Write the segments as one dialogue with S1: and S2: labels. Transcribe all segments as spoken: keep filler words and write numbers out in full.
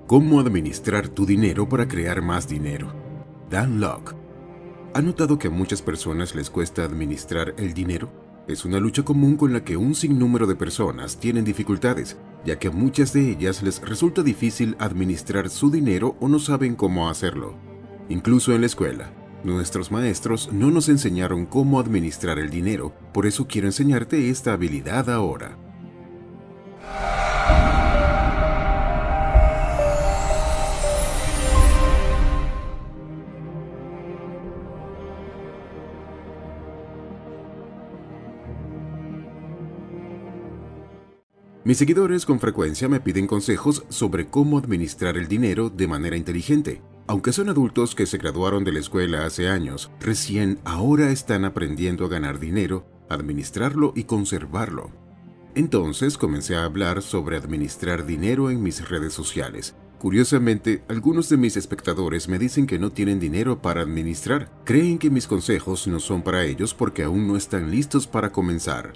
S1: Cómo administrar tu dinero para crear más dinero. Dan Lok. ¿Ha notado que a muchas personas les cuesta administrar el dinero? Es una lucha común con la que un sinnúmero de personas tienen dificultades, ya que a muchas de ellas les resulta difícil administrar su dinero o no saben cómo hacerlo. Incluso en la escuela, nuestros maestros no nos enseñaron cómo administrar el dinero, por eso quiero enseñarte esta habilidad ahora. Mis seguidores con frecuencia me piden consejos sobre cómo administrar el dinero de manera inteligente. Aunque son adultos que se graduaron de la escuela hace años, recién ahora están aprendiendo a ganar dinero, administrarlo y conservarlo. Entonces comencé a hablar sobre administrar dinero en mis redes sociales. Curiosamente, algunos de mis espectadores me dicen que no tienen dinero para administrar. Creen que mis consejos no son para ellos porque aún no están listos para comenzar.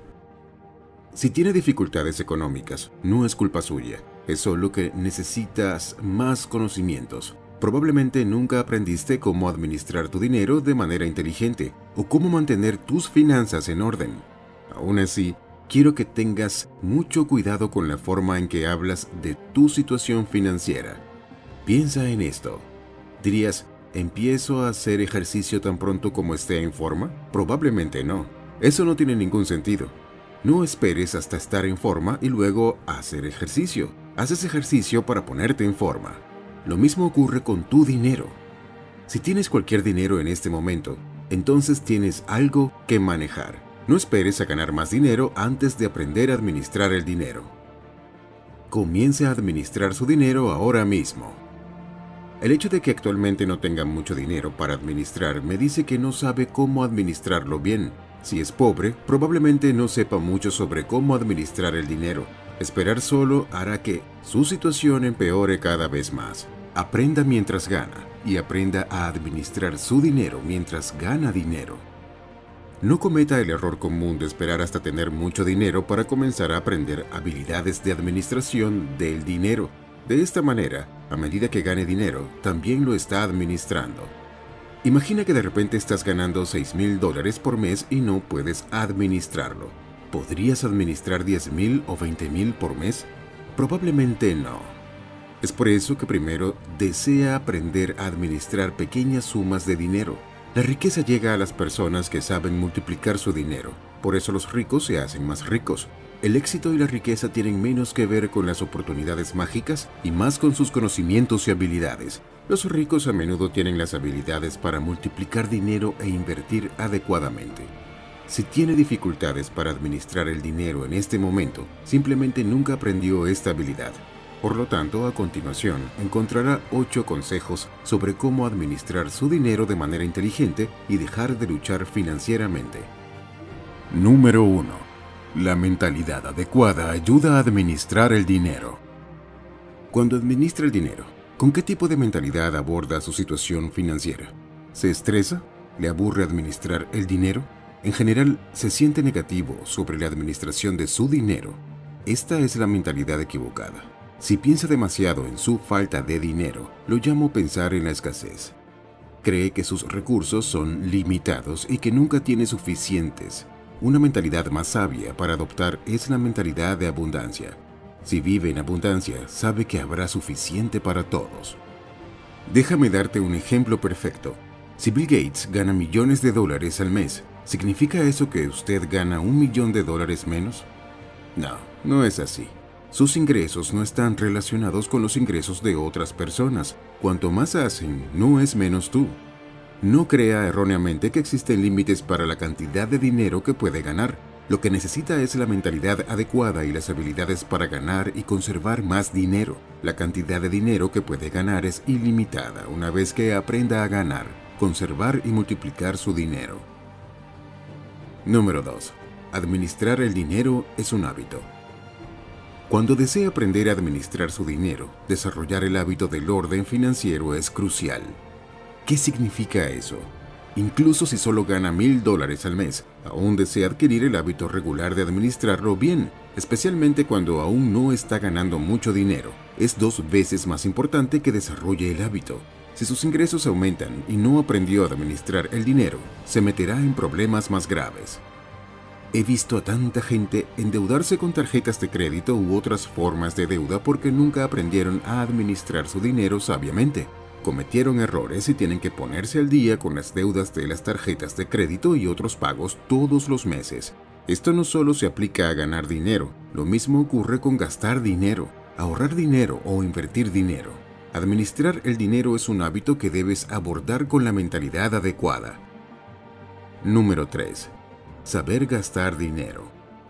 S1: Si tiene dificultades económicas, no es culpa suya, es solo que necesitas más conocimientos. Probablemente nunca aprendiste cómo administrar tu dinero de manera inteligente o cómo mantener tus finanzas en orden. Aún así, quiero que tengas mucho cuidado con la forma en que hablas de tu situación financiera. Piensa en esto. Dirías, ¿empiezo a hacer ejercicio tan pronto como esté en forma? Probablemente no. Eso no tiene ningún sentido. No esperes hasta estar en forma y luego hacer ejercicio. Haces ejercicio para ponerte en forma. Lo mismo ocurre con tu dinero. Si tienes cualquier dinero en este momento, entonces tienes algo que manejar. No esperes a ganar más dinero antes de aprender a administrar el dinero. Comience a administrar su dinero ahora mismo. El hecho de que actualmente no tenga mucho dinero para administrar me dice que no sabe cómo administrarlo bien. Si es pobre, probablemente no sepa mucho sobre cómo administrar el dinero. Esperar solo hará que su situación empeore cada vez más. Aprenda mientras gana y aprenda a administrar su dinero mientras gana dinero. No cometa el error común de esperar hasta tener mucho dinero para comenzar a aprender habilidades de administración del dinero. De esta manera, a medida que gane dinero, también lo está administrando. Imagina que de repente estás ganando seis mil dólares por mes y no puedes administrarlo. ¿Podrías administrar diez mil o veinte mil por mes? Probablemente no. Es por eso que primero desea aprender a administrar pequeñas sumas de dinero. La riqueza llega a las personas que saben multiplicar su dinero. Por eso los ricos se hacen más ricos. El éxito y la riqueza tienen menos que ver con las oportunidades mágicas y más con sus conocimientos y habilidades. Los ricos a menudo tienen las habilidades para multiplicar dinero e invertir adecuadamente. Si tiene dificultades para administrar el dinero en este momento, simplemente nunca aprendió esta habilidad. Por lo tanto, a continuación, encontrará ocho consejos sobre cómo administrar su dinero de manera inteligente y dejar de luchar financieramente. Número uno. La mentalidad adecuada ayuda a administrar el dinero. Cuando administra el dinero, ¿con qué tipo de mentalidad aborda su situación financiera? ¿Se estresa? ¿Le aburre administrar el dinero? En general, se siente negativo sobre la administración de su dinero. Esta es la mentalidad equivocada. Si piensa demasiado en su falta de dinero, lo llamo pensar en la escasez. Cree que sus recursos son limitados y que nunca tiene suficientes. Una mentalidad más sabia para adoptar es la mentalidad de abundancia. Si vive en abundancia, sabe que habrá suficiente para todos. Déjame darte un ejemplo perfecto. Si Bill Gates gana millones de dólares al mes, ¿significa eso que usted gana un millón de dólares menos? No, no es así. Sus ingresos no están relacionados con los ingresos de otras personas. Cuanto más hacen, no es menos tú. No crea erróneamente que existen límites para la cantidad de dinero que puede ganar. Lo que necesita es la mentalidad adecuada y las habilidades para ganar y conservar más dinero. La cantidad de dinero que puede ganar es ilimitada una vez que aprenda a ganar, conservar y multiplicar su dinero. Número dos. Administrar el dinero es un hábito. Cuando desea aprender a administrar su dinero, desarrollar el hábito del orden financiero es crucial. ¿Qué significa eso? Incluso si solo gana mil dólares al mes, aún desea adquirir el hábito regular de administrarlo bien, especialmente cuando aún no está ganando mucho dinero. es dos veces más importante que desarrolle el hábito. Si sus ingresos aumentan y no aprendió a administrar el dinero, se meterá en problemas más graves. He visto a tanta gente endeudarse con tarjetas de crédito u otras formas de deuda porque nunca aprendieron a administrar su dinero sabiamente. Cometieron errores y tienen que ponerse al día con las deudas de las tarjetas de crédito y otros pagos todos los meses. Esto no solo se aplica a ganar dinero, lo mismo ocurre con gastar dinero, ahorrar dinero o invertir dinero. Administrar el dinero es un hábito que debes abordar con la mentalidad adecuada. Número tres. Saber gastar dinero.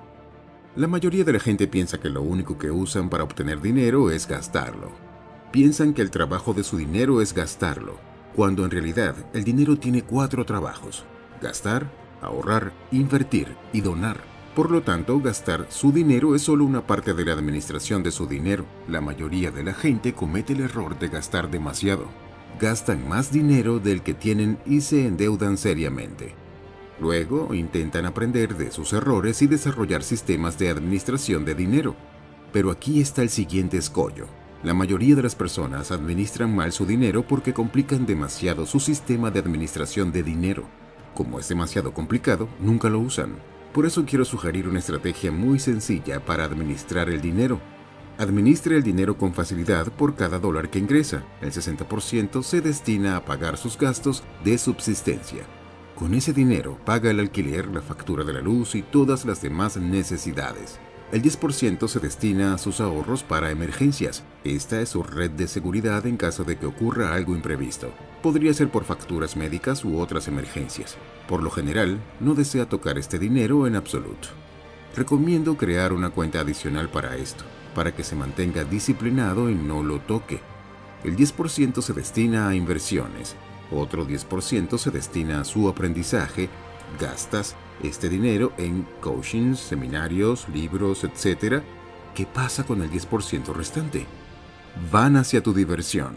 S1: La mayoría de la gente piensa que lo único que usan para obtener dinero es gastarlo. Piensan que el trabajo de su dinero es gastarlo, cuando en realidad el dinero tiene cuatro trabajos: gastar, ahorrar, invertir y donar. Por lo tanto, gastar su dinero es solo una parte de la administración de su dinero. La mayoría de la gente comete el error de gastar demasiado. Gastan más dinero del que tienen y se endeudan seriamente. Luego, intentan aprender de sus errores y desarrollar sistemas de administración de dinero. Pero aquí está el siguiente escollo. La mayoría de las personas administran mal su dinero porque complican demasiado su sistema de administración de dinero. Como es demasiado complicado, nunca lo usan. Por eso quiero sugerir una estrategia muy sencilla para administrar el dinero. Administre el dinero con facilidad por cada dólar que ingresa. El sesenta por ciento se destina a pagar sus gastos de subsistencia. Con ese dinero paga el alquiler, la factura de la luz y todas las demás necesidades. El diez por ciento se destina a sus ahorros para emergencias. Esta es su red de seguridad en caso de que ocurra algo imprevisto. Podría ser por facturas médicas u otras emergencias. Por lo general, no desea tocar este dinero en absoluto. Recomiendo crear una cuenta adicional para esto, para que se mantenga disciplinado y no lo toque. El diez por ciento se destina a inversiones. Otro diez por ciento se destina a su aprendizaje. Gastas este dinero en coachings, seminarios, libros, etcétera. ¿Qué pasa con el diez por ciento restante? Van hacia tu diversión.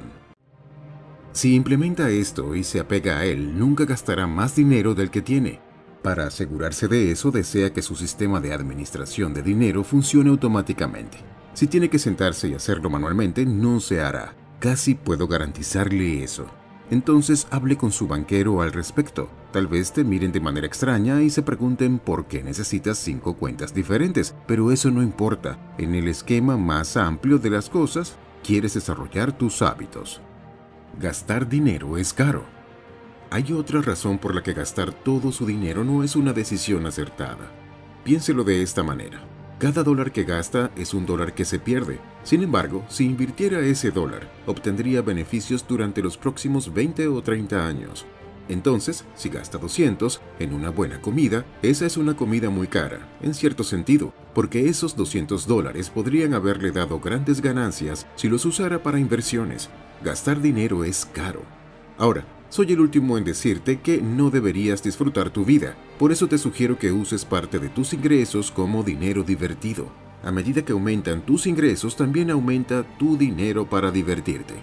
S1: Si implementa esto y se apega a él, nunca gastará más dinero del que tiene. Para asegurarse de eso, desea que su sistema de administración de dinero funcione automáticamente. Si tiene que sentarse y hacerlo manualmente, no se hará. Casi puedo garantizarle eso. Entonces hable con su banquero al respecto. Tal vez te miren de manera extraña y se pregunten por qué necesitas cinco cuentas diferentes, pero eso no importa. En el esquema más amplio de las cosas, quieres desarrollar tus hábitos. Gastar dinero es caro. Hay otra razón por la que gastar todo su dinero no es una decisión acertada. Piénselo de esta manera. Cada dólar que gasta es un dólar que se pierde. Sin embargo, si invirtiera ese dólar, obtendría beneficios durante los próximos veinte o treinta años. Entonces, si gasta doscientos en una buena comida, esa es una comida muy cara, en cierto sentido, porque esos doscientos dólares podrían haberle dado grandes ganancias si los usara para inversiones. Gastar dinero es caro. Ahora, soy el último en decirte que no deberías disfrutar tu vida. Por eso te sugiero que uses parte de tus ingresos como dinero divertido. A medida que aumentan tus ingresos, también aumenta tu dinero para divertirte.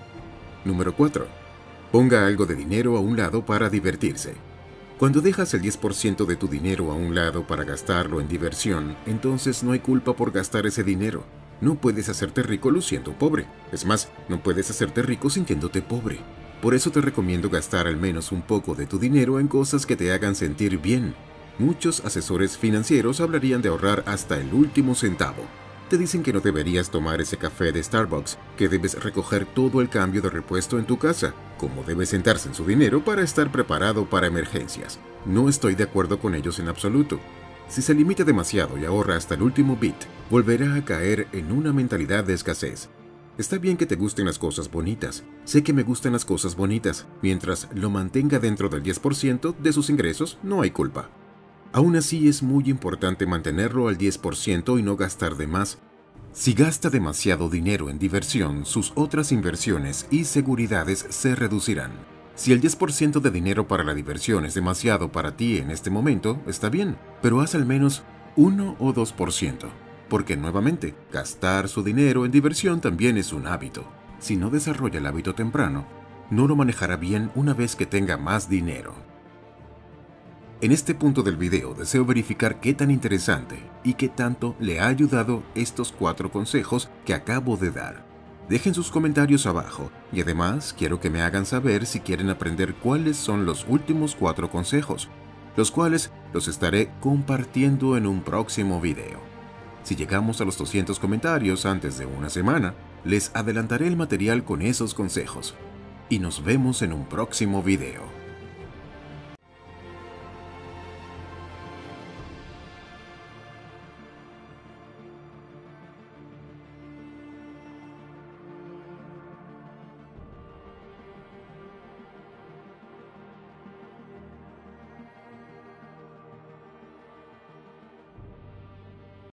S1: Número cuatro. Ponga algo de dinero a un lado para divertirse. Cuando dejas el diez por ciento de tu dinero a un lado para gastarlo en diversión, entonces no hay culpa por gastar ese dinero. No puedes hacerte rico luciendo pobre. Es más, no puedes hacerte rico sintiéndote pobre. Por eso te recomiendo gastar al menos un poco de tu dinero en cosas que te hagan sentir bien. Muchos asesores financieros hablarían de ahorrar hasta el último centavo. Te dicen que no deberías tomar ese café de Starbucks, que debes recoger todo el cambio de repuesto en tu casa, como debes sentarse en su dinero para estar preparado para emergencias. No estoy de acuerdo con ellos en absoluto. Si se limita demasiado y ahorra hasta el último bit, volverá a caer en una mentalidad de escasez. Está bien que te gusten las cosas bonitas. Sé que me gustan las cosas bonitas. Mientras lo mantenga dentro del diez por ciento de sus ingresos, no hay culpa. Aún así, es muy importante mantenerlo al diez por ciento y no gastar de más. Si gasta demasiado dinero en diversión, sus otras inversiones y seguridades se reducirán. Si el diez por ciento de dinero para la diversión es demasiado para ti en este momento, está bien, pero haz al menos uno o dos por ciento. Porque nuevamente, gastar su dinero en diversión también es un hábito. Si no desarrolla el hábito temprano, no lo manejará bien una vez que tenga más dinero. En este punto del video deseo verificar qué tan interesante y qué tanto le ha ayudado estos cuatro consejos que acabo de dar. Dejen sus comentarios abajo y además quiero que me hagan saber si quieren aprender cuáles son los últimos cuatro consejos, los cuales los estaré compartiendo en un próximo video. Si llegamos a los doscientos comentarios antes de una semana, les adelantaré el material con esos consejos. Y nos vemos en un próximo video.